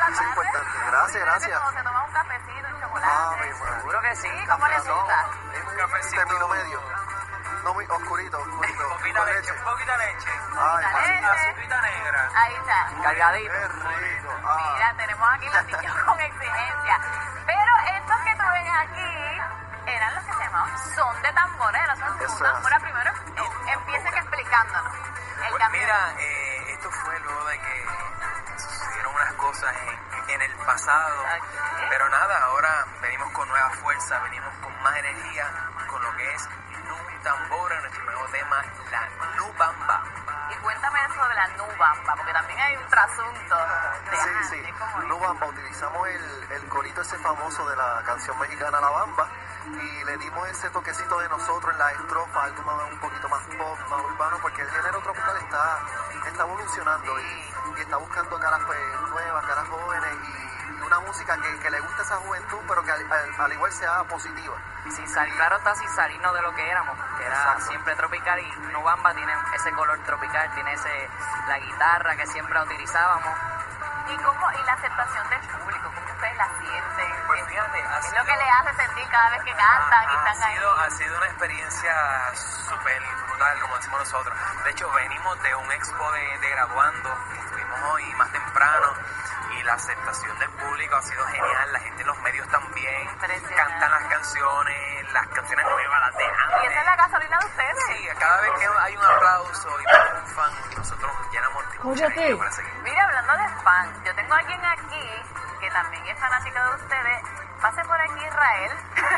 Eso es importante. Gracias, gracias. Se toma un cafecito, un chocolate. Seguro que sí. ¿Cómo les gusta? Un cafecito. Término medio. No muy oscurito. Poquita leche. Ay, Azuquita negra. Ahí está. Cargadito. qué rico. Mira, tenemos aquí los niños con exigencia. Pero estos que tú ves aquí eran los que se llamaban son de tamboreros. Son Eso tambora primero. Empiecen explicándonos el Pues cambio. mira, esto fue luego de que sucedieron unas cosas en el pasado. Pero nada, ahora venimos con nueva fuerza, venimos con más energía, con lo que es Nu Tambora, nuestro nuevo tema, la Nu Bamba. Y cuéntame eso de la nubamba, porque también hay un trasunto de Sí. es como No Bamba, utilizamos el corito ese famoso de la canción mexicana La Bamba y le dimos ese toquecito de nosotros en la estrofa, algo un poquito más pop, más urbano, porque el género tropical está evolucionando y está buscando caras nuevas, caras jóvenes y una música que le gusta a esa juventud, pero que al igual sea positiva. Sin salir, claro está, sin salirnos de lo que éramos, que era Exacto. siempre tropical, y Nu Bamba tiene ese color tropical, tiene la guitarra que siempre utilizábamos. ¿Y la aceptación del público? ¿Cómo ustedes la sienten? Pues fíjate, ¿Qué es lo que le hace sentir cada vez que cantan y están ahí? Ha sido una experiencia súper brutal, como decimos nosotros. De hecho, venimos de un expo de graduando, que estuvimos hoy más temprano, y la aceptación del público ha sido genial. La gente en los medios también cantan las canciones nuevas, las de antes. Y esa es la gasolina de ustedes. Sí, cada vez que hay un aplauso y un fan, nosotros llenamos de mucha energía para seguir. Mira, hablando de fan, yo tengo a alguien aquí que también es fanático de ustedes. Pase por aquí, Israel.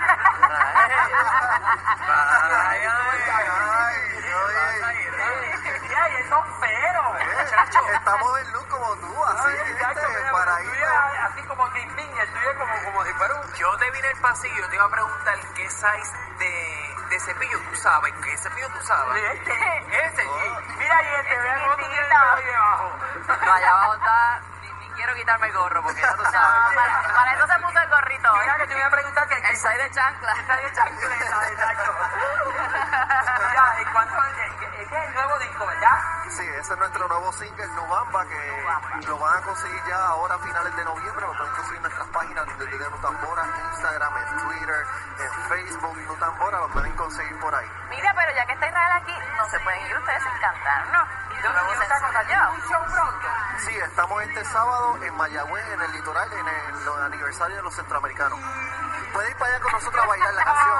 Estamos en luz como tú, así, para ir. Así como que el tuyo como si fuera un... Yo te vi en el pasillo, te iba a preguntar qué size de cepillo tú sabes, qué cepillo tú sabes. Ese, mira ahí vea cómo tú tienes el pelo ahí debajo. No, allá abajo está, ni quiero quitarme el gorro, porque ya tú No, sabes. para eso se puso el gorrito. Mira que te voy a preguntar que El 6 de chancla. de chancleta, exacto. Mira, ¿en cuánto ese es el nuevo disco, verdad? Sí, ese es nuestro nuevo single, Nu Bamba, que lo van a conseguir ya ahora a finales de noviembre. Lo pueden conseguir en nuestras páginas de Nu Tambora, en Instagram, en Twitter, en Facebook, Nu Tambora, lo pueden conseguir por ahí. Mira, pero ya que está Israel aquí, no se pueden ir ustedes sin cantar, ¿no? Y yo Pero otra cosa, ¿tiene un show pronto? Sí, estamos este sábado en Mayagüez, en el litoral, en el aniversario de los centroamericanos. Pueden ir para allá con nosotros a bailar la canción.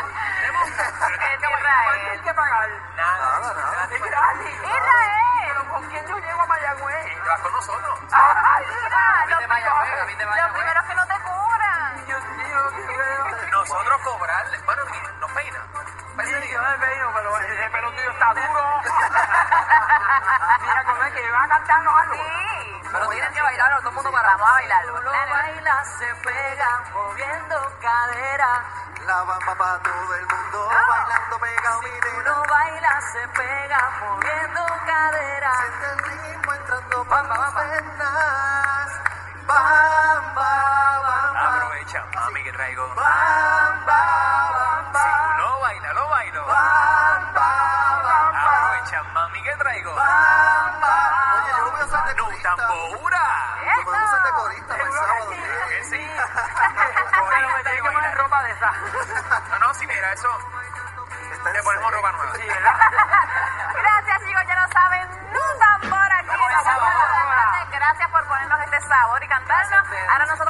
Israel. Hay que pagar. Nada. Es gratis. Israel. Pero ¿con quién yo llego a Mayagüez? Vas con nosotros. Ay, mira, A mí te vaya, a mí te vaya, los primeros que no te cubran. Dios mío, nosotros cobrarle. Bueno, nos peina. Sí, yo me peino, pero ese pelo tuyo está duro. Mira, ¿cómo es que van a cantarnos algo? Sí. Pero tienes que bailarlo, todo el mundo para. Vamos a bailarlo. Uno baila, se pega, moviendo cadera. La bamba para todo el mundo, bailando pegado, mi nena. Uno baila, se pega, moviendo cadera. Siente el ritmo entrando por las venas. Bamba, bamba. Aprovecha, mami, que traigo. Bamba, bamba. No baila, lo bailo. Bamba, bamba. Aprovecha, mami, que traigo. Bamba. Oye, yo lo voy a hacer de Nu corista. Tambora. Lo podemos hacer de corista para el sábado. Que sí. Pero me tengo que poner ropa de esa. No, sí, mira, eso. Está en Le ponemos serio. ropa nueva. Sí, ¿verdad? Gracias, chicos, ya lo saben. Nu Tambora aquí. Vamos a Gracias por ponernos este sabor y cantarnos. Ahora nosotros